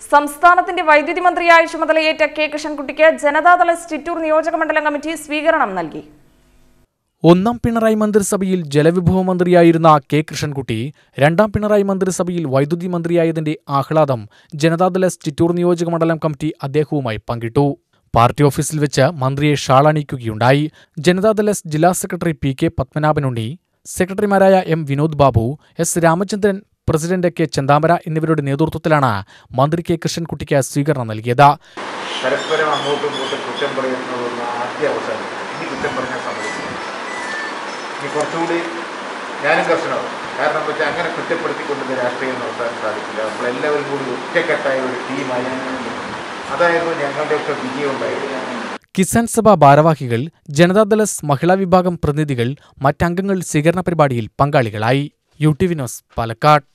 സംസ്ഥാനത്തിന്റെ വൈദ്യുതി മന്ത്രിയായി ചുമതലയേറ്റ കെ കൃഷ്ണൻകുട്ടിക്ക് ജനതാദൾ ചിറ്റൂർ നിയോജകമണ്ഡലം കമ്മിറ്റി സ്വീകരണം നൽകി. ഒന്നാം പിണറായി മന്ത്രിസഭയിൽ ജലവിഭവ മന്ത്രിയായിരുന്ന കെ കൃഷ്ണൻകുട്ടി രണ്ടാം പിണറായി മന്ത്രിസഭയിൽ വൈദ്യുതി മന്ത്രിയായതിന്റെ ആഹ്ലാദം ജനതാദൾ ചിറ്റൂർ നിയോജകമണ്ഡലം കമ്മിറ്റി അദ്ദേഹവുമായി പങ്കിട്ടു. പാർട്ടി ഓഫീസിൽ വെച്ച് മന്ത്രിയെ ഷാളണിയിക്കുകയുണ്ടായി. ജനതാദൾ ജില്ലാ സെക്രട്ടറി പി കെ പത്മനാഭനുണ്ണി, സെക്രട്ടറിമാരായ M Vinod Babu, S Ramachandran, president K Chenthamara എന്നിവരുടെ നേതൃത്വത്തിലാണ് മന്ത്രി കെ കൃഷ്ണൻകുട്ടിക്ക് സ്വീകരണം നൽകിയത്. പരസ്പരം അങ്ങോട്ടും ഇങ്ങോട്ടും കുറ്റം പറയുന്നതുള്ള ആദ്യ അവസാനം ഇനി കുറ്റം പറഞ്ഞാൽ സമ്മതിക്കില്ല. ഇനി കുറച്ചുകൂടി ഞാനും കർശനമാകും. കാരണം വെച്ചാൽ അങ്ങനെ കുറ്റപ്പെടുത്തിക്കൊണ്ടത് രാഷ്ട്രീയം നടത്താൻ സാധിക്കില്ല. നമ്മളെല്ലാവരും കൂടി ഒറ്റക്കെട്ടായ ഒരു ടീമായി, അതായിരുന്നു ഞങ്ങളുടെയൊക്കെ വിജയം ഉണ്ടായത്. കിസാൻ സഭ ഭാരവാഹികൾ, ജനതാദൾ മഹിളാ വിഭാഗം പ്രതിനിധികൾ, മറ്റംഗങ്ങൾ സ്വീകരണ പരിപാടിയിൽ പങ്കാളികളായി. UTV news, Palakkad.